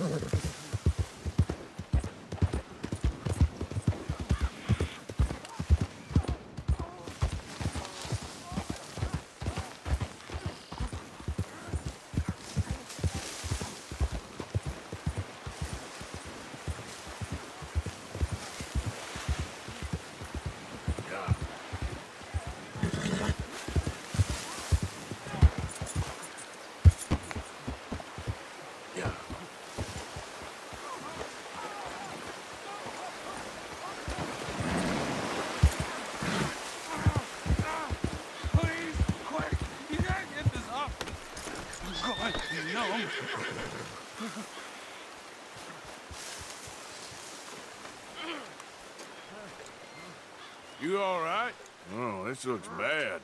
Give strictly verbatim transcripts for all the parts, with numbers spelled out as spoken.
You all right? Oh, this looks bad.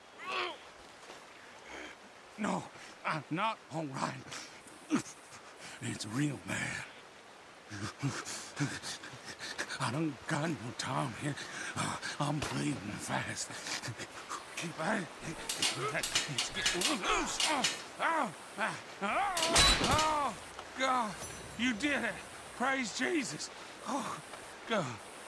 No, I'm not all right. It's real bad. I don't got no time here. Uh, I'm bleeding fast. Keep at it. It's getting loose. Oh, oh, oh, oh, God, you did it. Praise Jesus. Oh, God.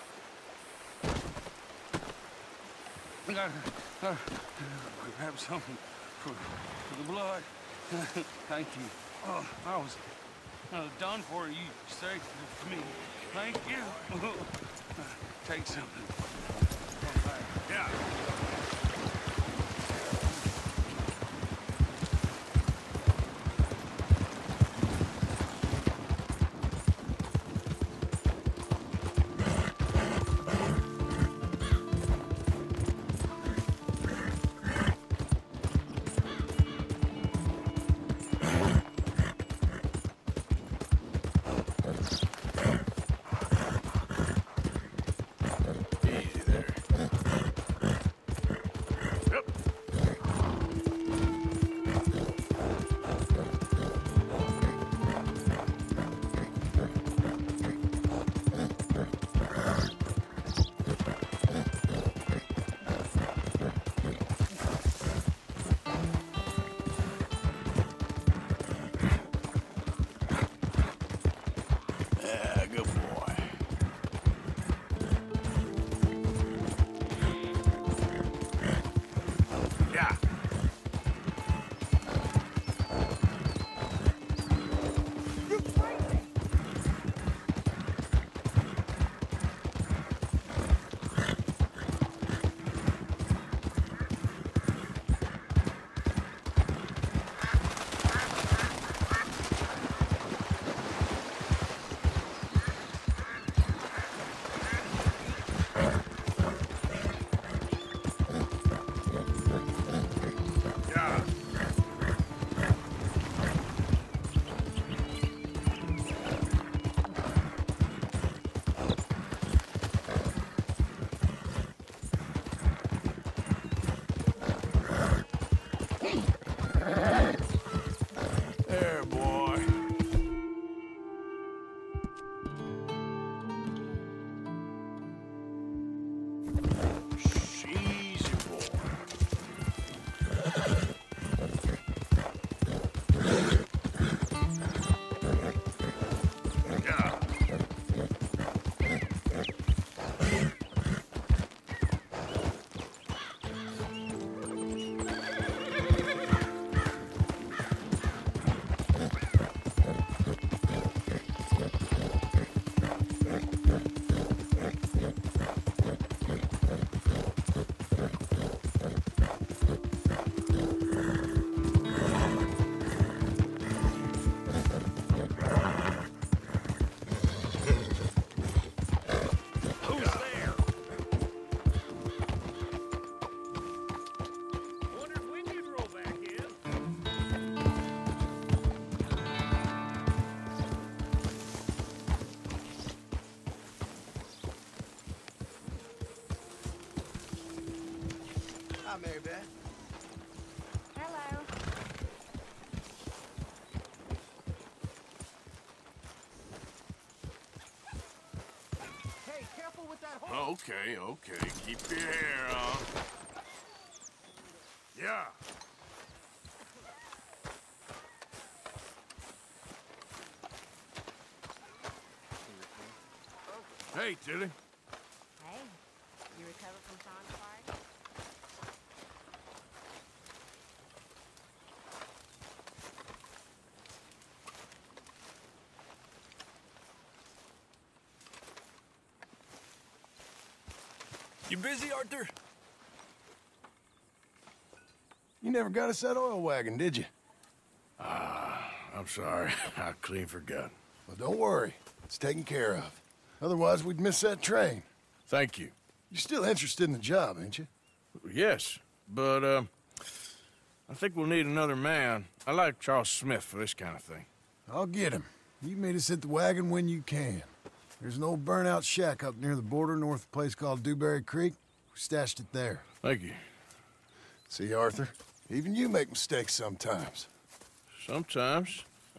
I gotta, gotta grab something for, for the blood. Thank you. Oh, I was uh, done for. You saved me. Thank you. Take something. Yeah. Hi, Mary Beth. Hello. Hey, careful with that horse. Okay, okay. Keep your hair on. Yeah. Hey, Tilly. Hey, you recovered from Sean's party? You busy, Arthur? You never got us that oil wagon, did you? I'm sorry. I clean forgot. Well, don't worry. It's taken care of. Otherwise, we'd miss that train. Thank you. You're still interested in the job, ain't you? Yes, but, uh, I think we'll need another man. I like Charles Smith for this kind of thing. I'll get him. You meet us at the wagon when you can. There's an old burnout shack up near the border north of a place called Dewberry Creek. We stashed it there. Thank you. See, Arthur? Even you make mistakes sometimes. Sometimes.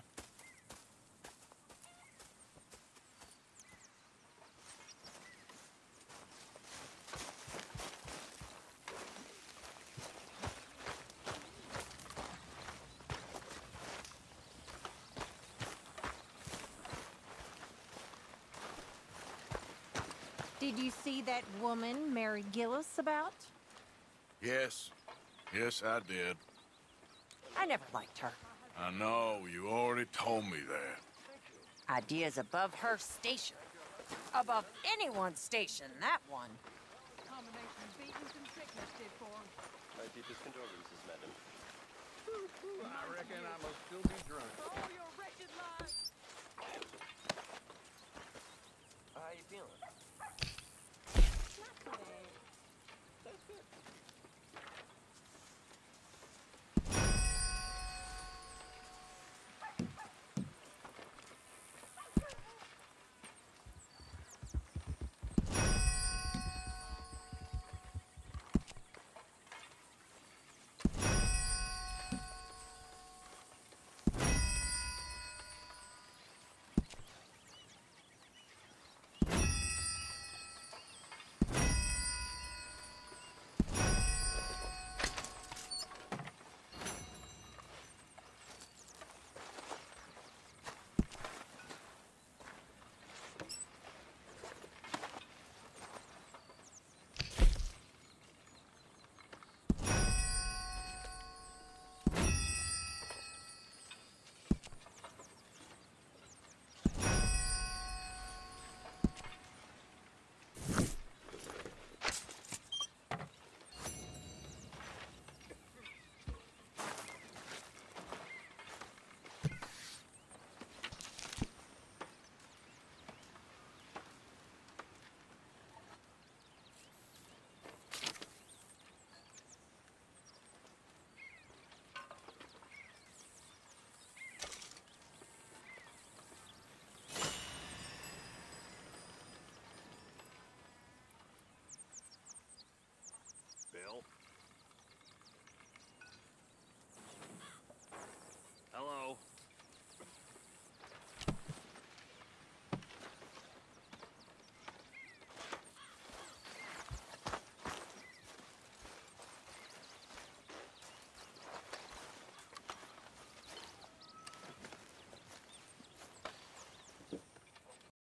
Did you see that woman, Mary Gillis, about? Yes. Yes, I did. I never liked her. I know. You already told me that. Ideas above her station. Above anyone's station, that one. Combination of beatings and sickness did for him. My deepest condolences, madam. I reckon I must still be drunk.